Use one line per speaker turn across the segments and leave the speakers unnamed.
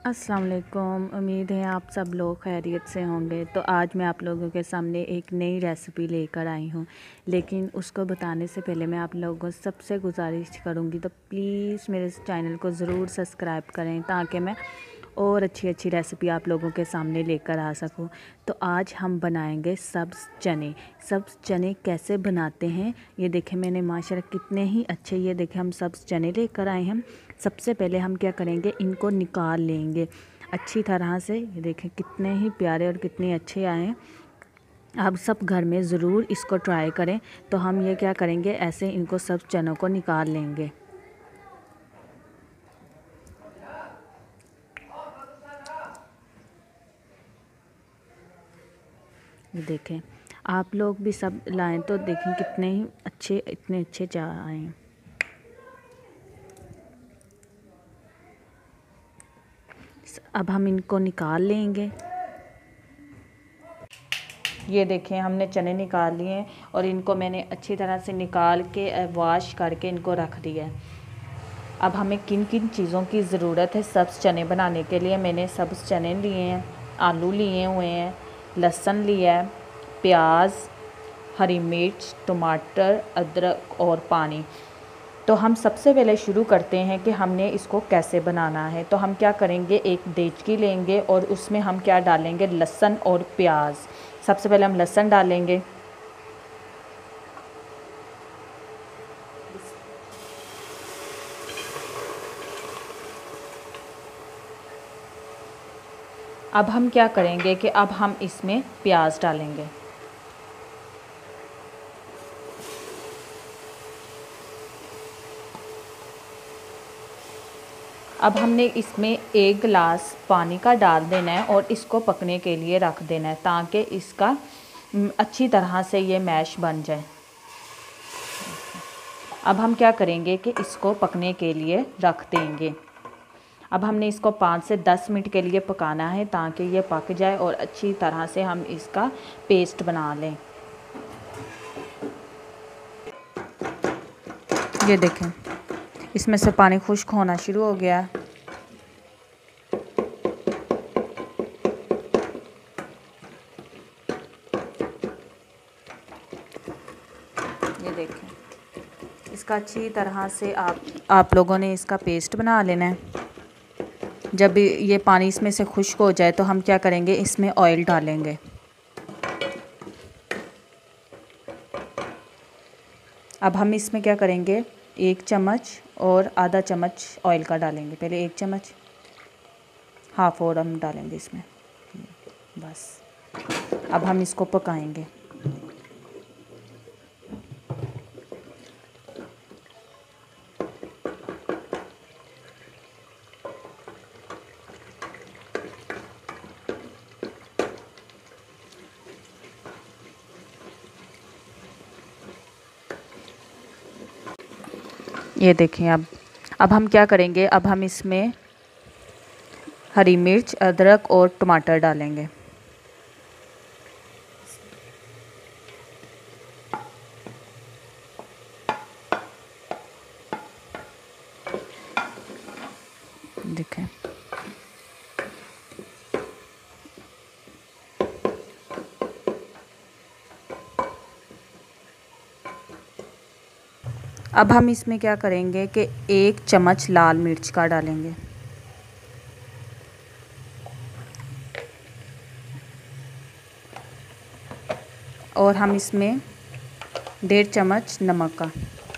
अस्सलाम वालेकुम। उम्मीद है आप सब लोग खैरियत से होंगे। तो आज मैं आप लोगों के सामने एक नई रेसिपी लेकर आई हूँ, लेकिन उसको बताने से पहले मैं आप लोगों से सबसे गुजारिश करूँगी तो प्लीज़ मेरे चैनल को ज़रूर सब्सक्राइब करें ताकि मैं और अच्छी अच्छी रेसिपी आप लोगों के सामने लेकर आ सकूं। तो आज हम बनाएंगे सब्ज़ चने। सब्ज़ चने कैसे बनाते हैं ये देखें, मैंने माशाल्लाह कितने ही अच्छे, ये देखें हम सब्ज़ चने लेकर आए हैं। सबसे पहले हम क्या करेंगे, इनको निकाल लेंगे अच्छी तरह से। ये देखें कितने ही प्यारे और कितने अच्छे आए हैं। आप सब घर में ज़रूर इसको ट्राई करें। तो हम ये क्या करेंगे, ऐसे इनको सब चनों को निकाल लेंगे। ये देखें, आप लोग भी सब लाएं तो देखें कितने ही अच्छे, इतने अच्छे चाय आए हैं। अब हम इनको निकाल लेंगे। ये देखें हमने चने निकाल लिए हैं और इनको मैंने अच्छी तरह से निकाल के वॉश करके इनको रख दिया है। अब हमें किन किन चीज़ों की ज़रूरत है सब्ज़ चने बनाने के लिए। मैंने सब्ज़ चने लिए हैं, आलू लिए हुए हैं, लहसुन लिया है, प्याज, हरी मिर्च, टमाटर, अदरक और पानी। तो हम सबसे पहले शुरू करते हैं कि हमने इसको कैसे बनाना है। तो हम क्या करेंगे, एक देचकी लेंगे और उसमें हम क्या डालेंगे, लहसुन और प्याज। सबसे पहले हम लहसुन डालेंगे। अब हम क्या करेंगे कि अब हम इसमें प्याज डालेंगे। अब हमने इसमें 1 गिलास पानी का डाल देना है और इसको पकने के लिए रख देना है ताकि इसका अच्छी तरह से ये मैश बन जाए। अब हम क्या करेंगे कि इसको पकने के लिए रख देंगे। अब हमने इसको 5 से 10 मिनट के लिए पकाना है ताकि ये पक जाए और अच्छी तरह से हम इसका पेस्ट बना लें। ये देखें, इसमें से पानी खुश्क होना शुरू हो गया। ये देखें, इसका अच्छी तरह से आप लोगों ने इसका पेस्ट बना लेना है। जब ये पानी इसमें से खुश्क हो जाए तो हम क्या करेंगे, इसमें ऑयल डालेंगे। अब हम इसमें क्या करेंगे, 1 चम्मच और आधा चम्मच ऑयल का डालेंगे। पहले 1 चम्मच, हाफ़ और हम डालेंगे इसमें, बस। अब हम इसको पकाएंगे। ये देखें, अब हम क्या करेंगे, अब हम इसमें हरी मिर्च, अदरक और टमाटर डालेंगे। देखें, अब हम इसमें क्या करेंगे कि 1 चम्मच लाल मिर्च का डालेंगे। और हम इसमें 1.5 चम्मच नमक का,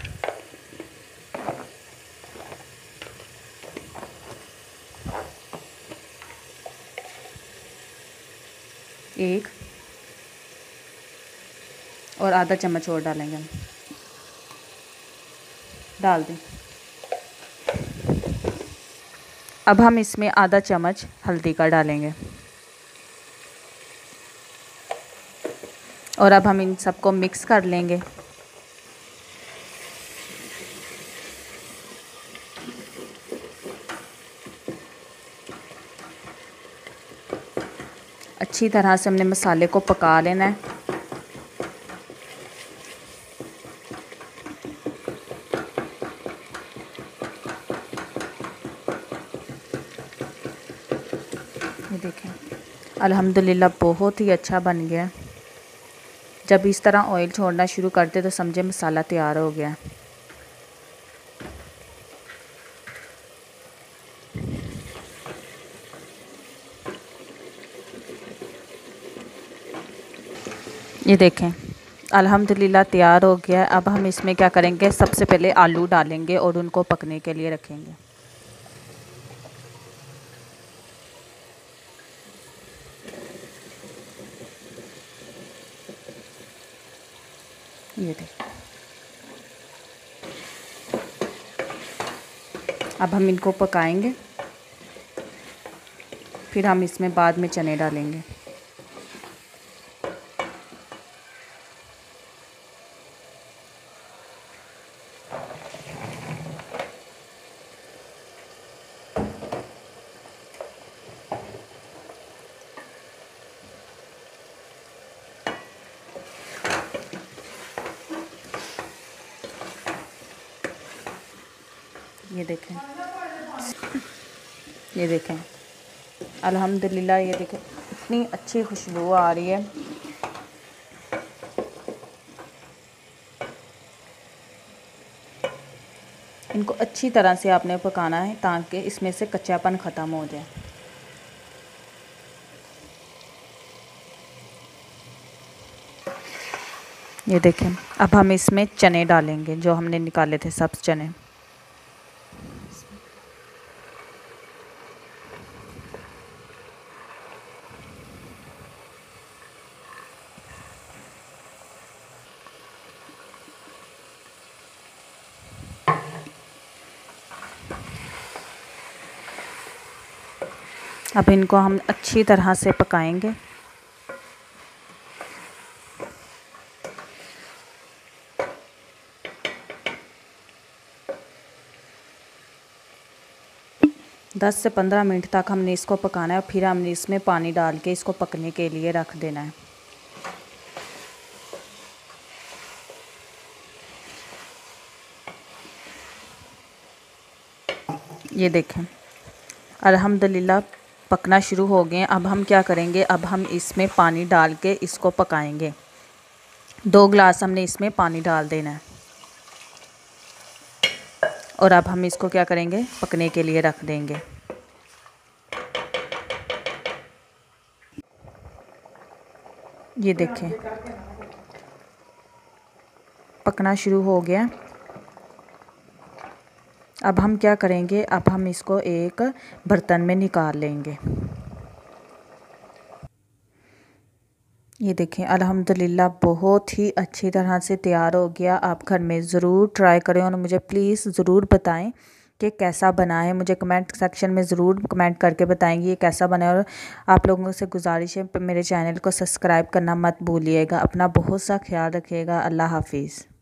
एक और आधा चम्मच और डालेंगे हम, डाल दें। अब हम इसमें आधा चम्मच हल्दी का डालेंगे और अब हम इन सबको मिक्स कर लेंगे। अच्छी तरह से हमने मसाले को पका लेना है। देखें, अल्हम्दुलिल्लाह बहुत ही अच्छा बन गया। जब इस तरह ऑयल छोड़ना शुरू करते तो समझे मसाला तैयार हो गया। ये देखें, अल्हम्दुलिल्लाह तैयार हो गया। अब हम इसमें क्या करेंगे, सबसे पहले आलू डालेंगे और उनको पकने के लिए रखेंगे। ये देखें, अब हम इनको पकाएंगे, फिर हम इसमें बाद में चने डालेंगे। ये देखें, ये देखें, अल्हम्दुलिल्लाह ये देखें इतनी अच्छी खुशबू आ रही है। इनको अच्छी तरह से आपने पकाना है ताकि इसमें से कच्चापन ख़त्म हो जाए। ये देखें, अब हम इसमें चने डालेंगे जो हमने निकाले थे, सब चने। अब इनको हम अच्छी तरह से पकाएंगे। दस से 15 मिनट तक हमने इसको पकाना है, फिर हमने इसमें पानी डाल के इसको पकने के लिए रख देना है। ये देखें, अल्हम्दुलिल्लाह पकना शुरू हो गए। अब हम क्या करेंगे, अब हम इसमें पानी डाल के इसको पकाएंगे। 2 गिलास हमने इसमें पानी डाल देना है और अब हम इसको क्या करेंगे, पकने के लिए रख देंगे। ये देखें, पकना शुरू हो गया। अब हम क्या करेंगे, अब हम इसको एक बर्तन में निकाल लेंगे। ये देखें, अल्हम्दुलिल्लाह बहुत ही अच्छी तरह से तैयार हो गया। आप घर में ज़रूर ट्राई करें और मुझे प्लीज़ ज़रूर बताएं कि कैसा बना है। मुझे कमेंट सेक्शन में ज़रूर कमेंट करके बताएंगे ये कैसा बना है। और आप लोगों से गुजारिश है मेरे चैनल को सब्सक्राइब करना मत भूलिएगा। अपना बहुत सा ख्याल रखिएगा। अल्लाह हाफिज़।